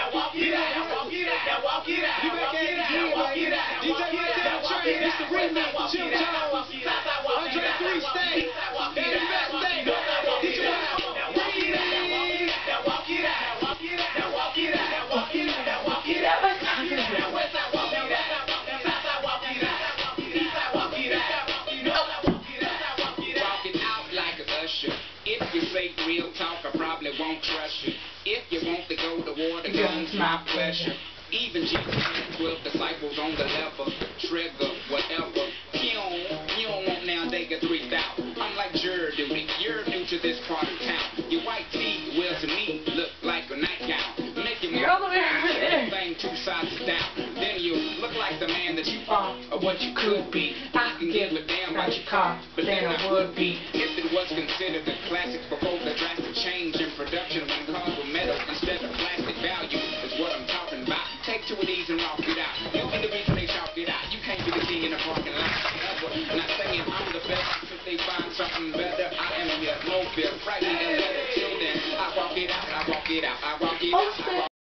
walk it out. Now walk it out. You make it again, like DJ Montana Train. It's the remix. Jim Jones. Andre 3 Stay. Daddy Fat Stay. Get your ass. Now walk it out. Now walk it out. Now walk it out. Now walk it out. Now walk it out. Now walk it out. Now west side walk it out. South side walk it out. East side walk it out. North side walk it out. Walk it out like a usher. If you say real talk, I probably won't trust you. If you want to go to war, the gun's my pleasure. Even Jesus had 12 disciples on the level, trigger, whatever. You don't want now, they get 3,000. I'm like you're new to this part of town. Your white tee will to me look like a nightgown. Make you more thing 2 sizes down. Then you look like the man that you are, or what you could be. I can give a damn about your car, but then I would be if it was considered a classic before the drastic change in production when cars were metal instead of plastic. Value is what I'm talking about. Take 2 of these and rock it out. You'll be the reason they chalk it out. You can't be the king in the parking lot forever. Not saying I'm the best. If they find something better, I am here. No fear. Right in the letter till then. I walk it out. I walk it out. I walk it out.